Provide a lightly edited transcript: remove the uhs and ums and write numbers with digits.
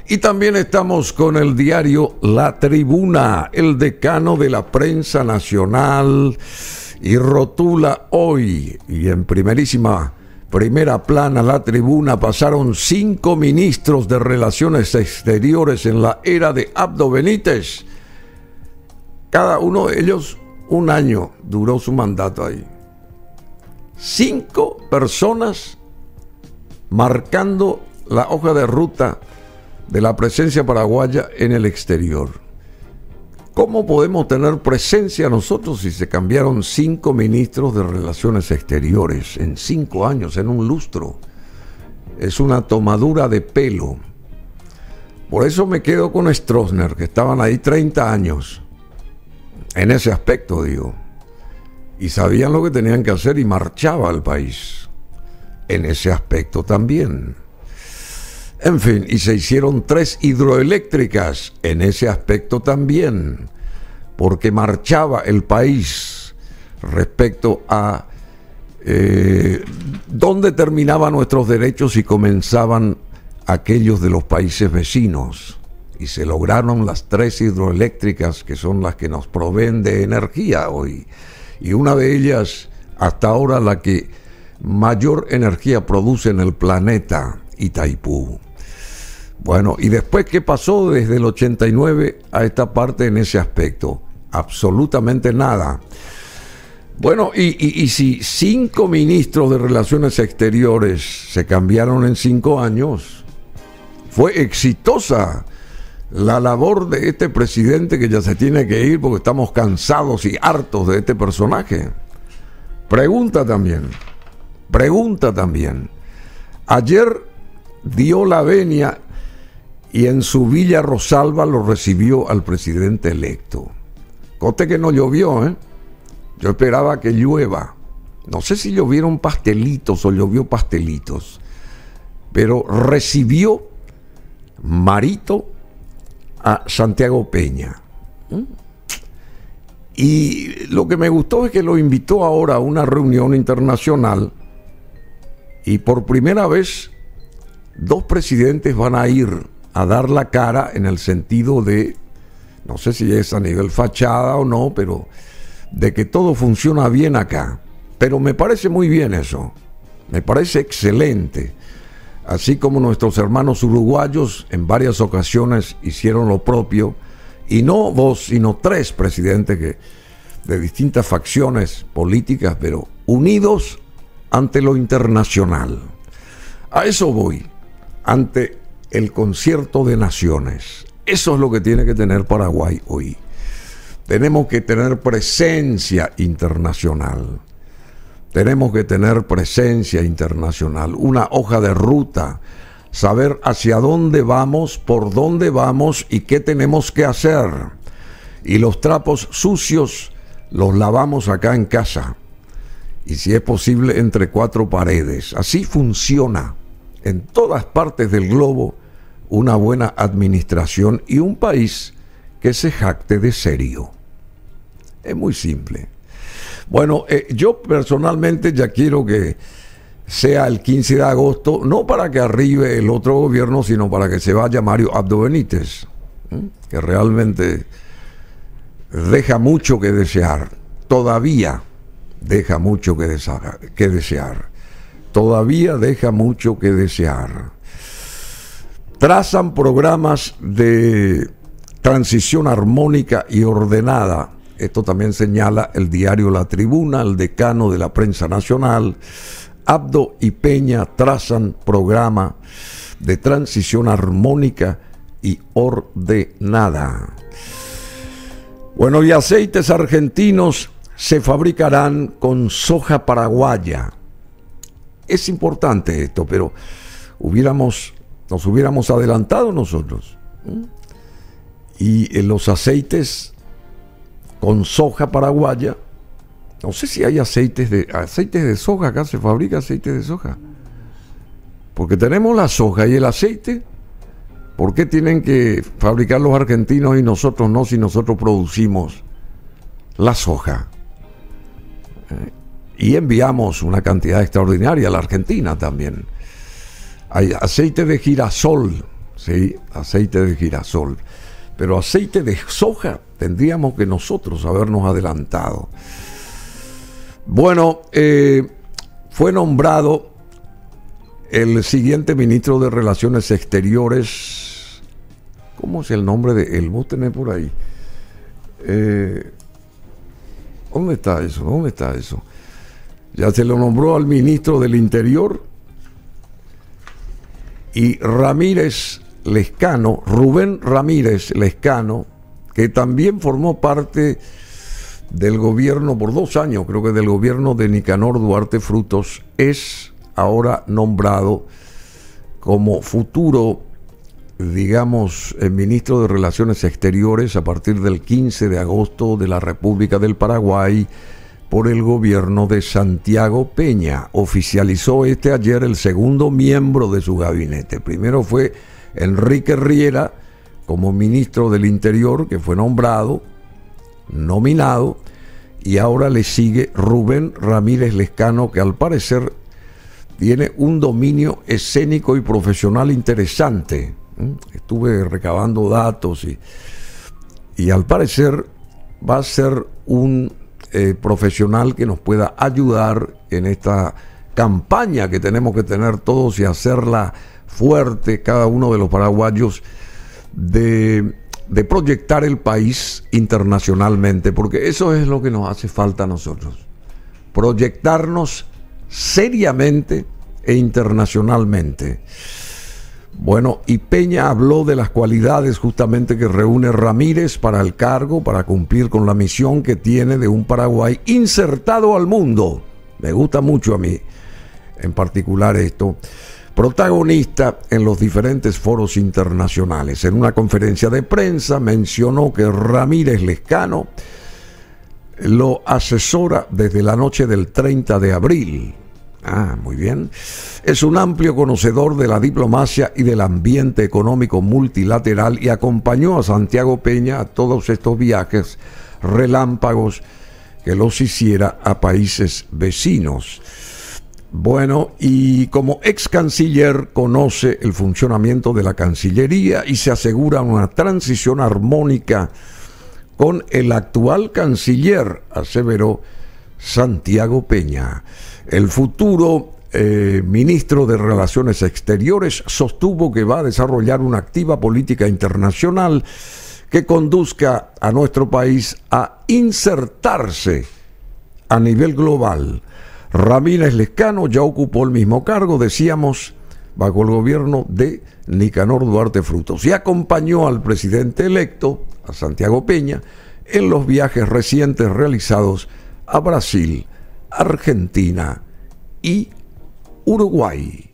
Y también estamos con el diario La Tribuna, el decano de la prensa nacional, y rotula hoy, y en primera plana, La Tribuna, pasaron 5 ministros de Relaciones Exteriores en la era de Abdo Benítez. Cada uno de ellos, un año duró su mandato ahí. 5 personas marcando la hoja de ruta de la presencia paraguaya en el exterior. ¿Cómo podemos tener presencia nosotros si se cambiaron 5 ministros de Relaciones Exteriores en 5 años, en un lustro? Es una tomadura de pelo. Por eso me quedo con Stroessner, que estaban ahí 30 años. En ese aspecto, digo. Y sabían lo que tenían que hacer y marchaba al país. En ese aspecto también. En fin, y se hicieron 3 hidroeléctricas en ese aspecto también, porque marchaba el país respecto a dónde terminaban nuestros derechos y comenzaban aquellos de los países vecinos. Y se lograron las 3 hidroeléctricas, que son las que nos proveen de energía hoy. Y una de ellas, hasta ahora la que mayor energía produce en el planeta, Itaipú. Bueno, y después, ¿qué pasó desde el 89 a esta parte en ese aspecto? Absolutamente nada. Bueno, y si 5 ministros de Relaciones Exteriores se cambiaron en 5 años, fue exitosa la labor de este presidente, que ya se tiene que ir porque estamos cansados y hartos de este personaje. Pregunta también. Ayer dio la venia y en su Villa Rosalba lo recibió al presidente electo. Conste que no llovió, ¿eh? Yo esperaba que llueva. No sé si llovieron pastelitos o llovió pastelitos, pero recibió Marito a Santiago Peña. Y lo que me gustó es que lo invitó ahora a una reunión internacional, y por primera vez 2 presidentes van a ir a dar la cara, en el sentido de, no sé si es a nivel fachada o no, pero de que todo funciona bien acá. Pero me parece muy bien eso, me parece excelente. Así como nuestros hermanos uruguayos en varias ocasiones hicieron lo propio, y no 2, sino 3 presidentes de distintas facciones políticas, pero unidos ante lo internacional. A eso voy, ante el concierto de naciones. Eso es lo que tiene que tener Paraguay hoy. Tenemos que tener presencia internacional. Una hoja de ruta, saber hacia dónde vamos, por dónde vamos y qué tenemos que hacer. Y los trapos sucios los lavamos acá en casa. Y si es posible, entre 4 paredes. Así funciona en todas partes del globo una buena administración y un país que se jacte de serio. Es muy simple. Bueno, yo personalmente ya quiero que sea el 15 de agosto, no para que arribe el otro gobierno, sino para que se vaya Mario Abdo Benítez, que realmente deja mucho que desear. Todavía deja mucho que desear. Trazan programas de transición armónica y ordenada. Esto también señala el diario La Tribuna, el decano de la prensa nacional. Abdo y Peña trazan programa de transición armónica y ordenada. Bueno, y aceites argentinos se fabricarán con soja paraguaya. Es importante esto, pero nos hubiéramos adelantado nosotros. Y los aceites con soja paraguaya, no sé si hay aceites de soja. Acá se fabrica aceite de soja, porque tenemos la soja y el aceite. ¿Por qué tienen que fabricar los argentinos y nosotros no, si nosotros producimos la soja? Y enviamos una cantidad extraordinaria a la Argentina también. Hay aceite de girasol, Sí, aceite de girasol. Pero aceite de soja tendríamos que nosotros habernos adelantado. Bueno, fue nombrado el siguiente ministro de Relaciones Exteriores. ¿Cómo es el nombre de él? Vos tenés por ahí. ¿Dónde está eso? ¿Dónde está eso? Ya se lo nombró al ministro del Interior. Y Ramírez Lezcano, Rubén Ramírez Lezcano, que también formó parte del gobierno por 2 años, creo que del gobierno de Nicanor Duarte Frutos, es ahora nombrado como futuro, digamos, ministro de Relaciones Exteriores a partir del 15 de agosto de la República del Paraguay por el gobierno de Santiago Peña. Oficializó ayer el segundo miembro de su gabinete. Primero fue Enrique Riera como ministro del Interior, que fue nominado, y ahora le sigue Rubén Ramírez Lezcano, que al parecer tiene un dominio escénico y profesional interesante. Estuve recabando datos y al parecer va a ser un profesional que nos pueda ayudar en esta campaña que tenemos que tener todos y hacerla fuerte, cada uno de los paraguayos, de proyectar el país internacionalmente, porque eso es lo que nos hace falta a nosotros, proyectarnos seriamente e internacionalmente. Bueno, y Peña habló de las cualidades justamente que reúne Ramírez para el cargo, para cumplir con la misión que tiene de un Paraguay insertado al mundo. Me gusta mucho a mí, en particular esto. Protagonista en los diferentes foros internacionales. En una conferencia de prensa mencionó que Ramírez Lezcano lo asesora desde la noche del 30 de abril. Muy bien. Es un amplio conocedor de la diplomacia y del ambiente económico multilateral y acompañó a Santiago Peña a todos estos viajes relámpagos que los hiciera a países vecinos. Bueno, y como ex canciller conoce el funcionamiento de la Cancillería y se asegura una transición armónica con el actual canciller, aseveró Santiago Peña. El futuro ministro de Relaciones Exteriores sostuvo que va a desarrollar una activa política internacional que conduzca a nuestro país a insertarse a nivel global. Ramírez Lezcano ya ocupó el mismo cargo, decíamos, bajo el gobierno de Nicanor Duarte Frutos, y acompañó al presidente electo, a Santiago Peña, en los viajes recientes realizados a Brasil, Argentina y Uruguay.